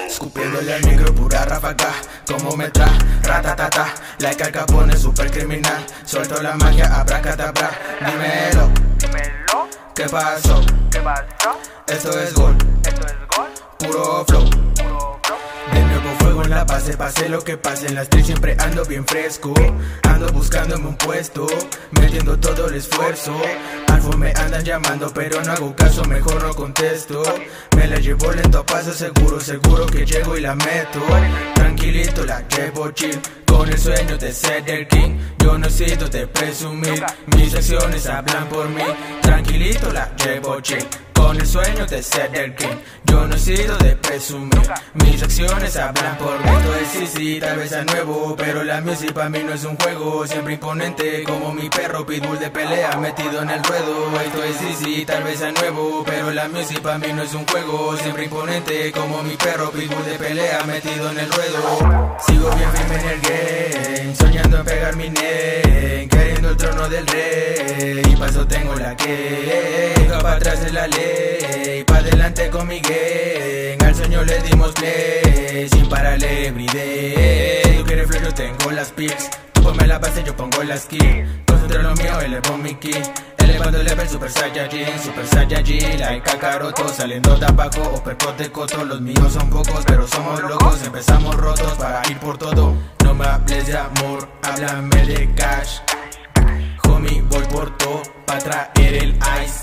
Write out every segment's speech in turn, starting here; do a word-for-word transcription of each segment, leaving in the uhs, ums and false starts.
Escupiéndole al micro pura ráfaga, como metra, ratatata. Like Al Capone, super criminal. Suelto la magia, abracadabra. Dímelo, Dímelo, ¿qué pasó? ¿qué pasó? Esto es gol, Esto es gol, puro flow. puro flow. De nuevo fuego en la base, pase lo que pase. En la street siempre ando bien fresco. Ando buscándome un puesto, metiendo todo el esfuerzo. Alfo me andan llamando, pero no hago caso, mejor no contesto. Me la llevo lento a paso seguro, seguro que llego y la meto. Tranquilito la llevo chill, con el sueño de ser el king. Yo no necesito de presumir, mis acciones hablan por mí. Tranquilito la llevo chill, con el sueño de ser el king. Yo no necesito de presumir, mis acciones hablan por mí. Esto es sí, sí, tal vez a nuevo, pero la music para mí no es un juego. Siempre imponente como mi perro pitbull de pelea metido en el ruedo. Esto es sí, sí, tal vez a nuevo, pero la music para mí no es un juego. Siempre imponente como mi perro pitbull de pelea metido en el ruedo. Sigo bien firme en el game, soñando en pegar mi name, queriendo el trono del rey. Y paso tengo la que nunca para atrás de la ley, pa' adelante con mi gang. Al sueño le dimos play, sin pararle everyday. Tú quieres flow, yo tengo las pics. Tú ponme la base, yo pongo la skill. Concentra lo mío, elevo mi ki. Elevando el level, super saiyajin, super saiyajin. Like Kakaroto, saliendo de abajo, uppercut de coto. Los míos son pocos, pero somos locos. Empezamos rotos para ir por todo. No me hables de amor, háblame de cash. Homie, voy por todo, pa' traer el ice.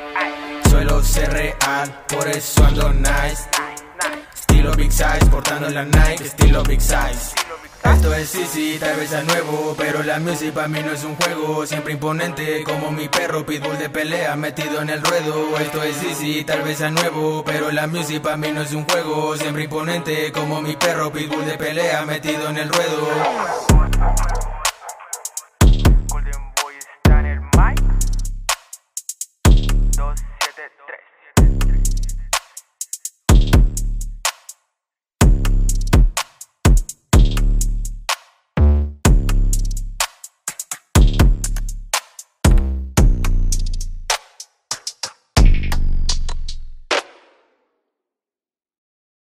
Suelo ser real, por eso ando nice. Estilo big size, portando la Nike, estilo big size. Esto es sí, sí, tal vez a nuevo, pero la music para mí no es un juego. Siempre imponente como mi perro pitbull de pelea metido en el ruedo. Esto es sí, sí, tal vez a nuevo, pero la music para mí no es un juego. Siempre imponente como mi perro pitbull de pelea metido en el ruedo.